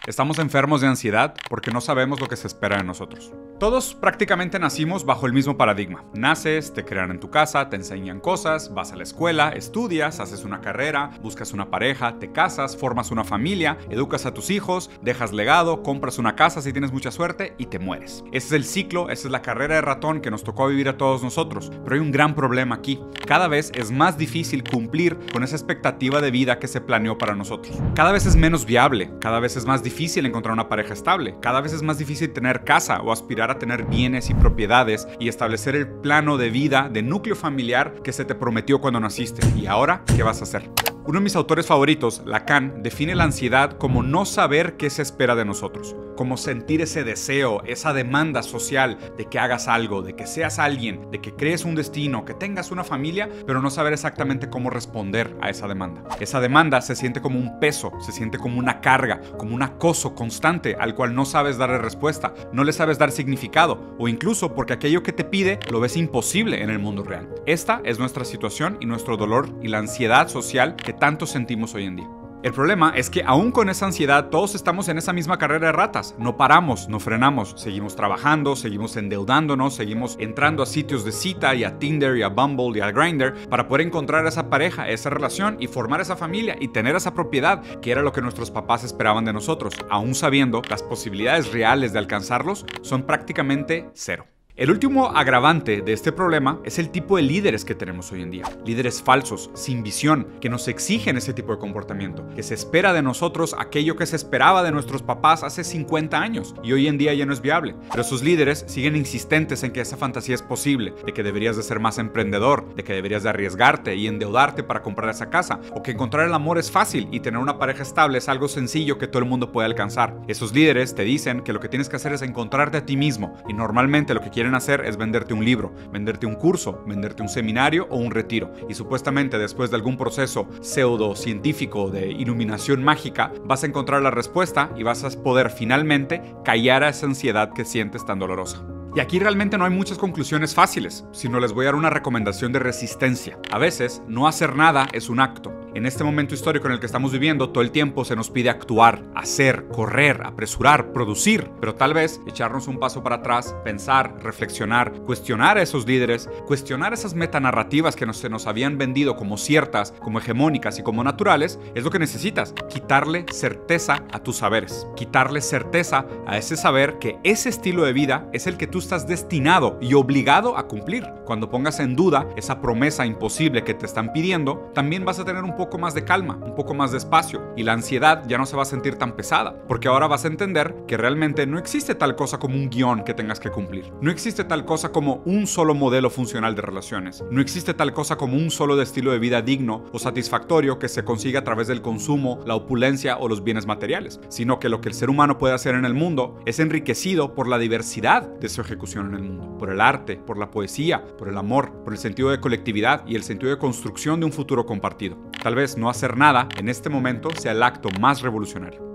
Estamos enfermos de ansiedad porque no sabemos lo que se espera de nosotros. Todos prácticamente nacimos bajo el mismo paradigma. Naces, te crean en tu casa, te enseñan cosas, vas a la escuela, estudias, haces una carrera, buscas una pareja, te casas, formas una familia, educas a tus hijos, dejas legado, compras una casa si tienes mucha suerte y te mueres. Ese es el ciclo, esa es la carrera de ratón que nos tocó vivir a todos nosotros. Pero hay un gran problema aquí. Cada vez es más difícil cumplir con esa expectativa de vida que se planeó para nosotros. Cada vez es menos viable, cada vez es más difícil encontrar una pareja estable, cada vez es más difícil tener casa o aspirar a tener bienes y propiedades y establecer el plano de vida, de núcleo familiar que se te prometió cuando naciste. ¿Y ahora qué vas a hacer? Uno de mis autores favoritos, Lacan, define la ansiedad como no saber qué se espera de nosotros, como sentir ese deseo, esa demanda social de que hagas algo, de que seas alguien, de que crees un destino, que tengas una familia, pero no saber exactamente cómo responder a esa demanda. Esa demanda se siente como un peso, se siente como una carga, como un acoso constante al cual no sabes darle respuesta, no le sabes dar significado, o incluso porque aquello que te pide lo ves imposible en el mundo real. Esta es nuestra situación y nuestro dolor y la ansiedad social que tanto sentimos hoy en día. El problema es que aún con esa ansiedad todos estamos en esa misma carrera de ratas. No paramos, no frenamos, seguimos trabajando, seguimos endeudándonos, seguimos entrando a sitios de cita y a Tinder y a Bumble y a Grindr para poder encontrar a esa pareja, esa relación y formar esa familia y tener esa propiedad que era lo que nuestros papás esperaban de nosotros, aún sabiendo las posibilidades reales de alcanzarlos son prácticamente cero. El último agravante de este problema es el tipo de líderes que tenemos hoy en día. Líderes falsos, sin visión, que nos exigen ese tipo de comportamiento, que se espera de nosotros aquello que se esperaba de nuestros papás hace 50 años y hoy en día ya no es viable. Pero esos líderes siguen insistentes en que esa fantasía es posible, de que deberías de ser más emprendedor, de que deberías de arriesgarte y endeudarte para comprar esa casa, o que encontrar el amor es fácil y tener una pareja estable es algo sencillo que todo el mundo puede alcanzar. Esos líderes te dicen que lo que tienes que hacer es encontrarte a ti mismo y normalmente lo que quieren hacer es venderte un libro, venderte un curso, venderte un seminario o un retiro. Y supuestamente después de algún proceso pseudocientífico de iluminación mágica, vas a encontrar la respuesta y vas a poder finalmente callar a esa ansiedad que sientes tan dolorosa. Y aquí realmente no hay muchas conclusiones fáciles, sino les voy a dar una recomendación de resistencia. A veces, no hacer nada es un acto. En este momento histórico en el que estamos viviendo, todo el tiempo se nos pide actuar, hacer, correr, apresurar, producir. Pero tal vez echarnos un paso para atrás, pensar, reflexionar, cuestionar a esos líderes, cuestionar esas metanarrativas que se nos habían vendido como ciertas, como hegemónicas y como naturales, es lo que necesitas. Quitarle certeza a tus saberes. Quitarle certeza a ese saber que ese estilo de vida es el que tú estás destinado y obligado a cumplir. Cuando pongas en duda esa promesa imposible que te están pidiendo, también vas a tener un poco más de calma, un poco más de espacio y la ansiedad ya no se va a sentir tan pesada, porque ahora vas a entender que realmente no existe tal cosa como un guión que tengas que cumplir. No existe tal cosa como un solo modelo funcional de relaciones. No existe tal cosa como un solo estilo de vida digno o satisfactorio que se consiga a través del consumo, la opulencia o los bienes materiales, sino que lo que el ser humano puede hacer en el mundo es enriquecido por la diversidad de su ejecución en el mundo, por el arte, por la poesía, por el amor, por el sentido de colectividad y el sentido de construcción de un futuro compartido. Tal vez no hacer nada en este momento sea el acto más revolucionario.